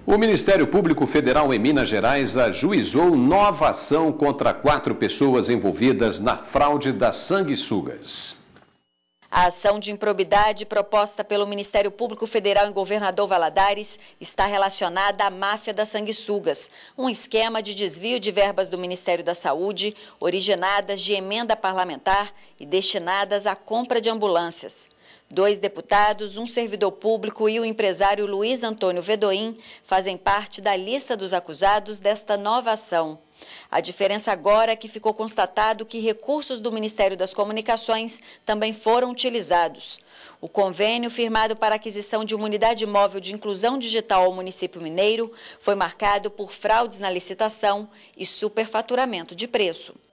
O Ministério Público Federal em Minas Gerais ajuizou nova ação contra 4 pessoas envolvidas na fraude das sanguessugas. A ação de improbidade proposta pelo Ministério Público Federal em Governador Valadares está relacionada à máfia das sanguessugas, um esquema de desvio de verbas do Ministério da Saúde, originadas de emenda parlamentar e destinadas à compra de ambulâncias. 2 deputados, um servidor público e o empresário Luiz Antônio Vedoim fazem parte da lista dos acusados desta nova ação. A diferença agora é que ficou constatado que recursos do Ministério das Comunicações também foram utilizados. O convênio firmado para a aquisição de uma unidade móvel de inclusão digital ao município mineiro foi marcado por fraudes na licitação e superfaturamento de preço.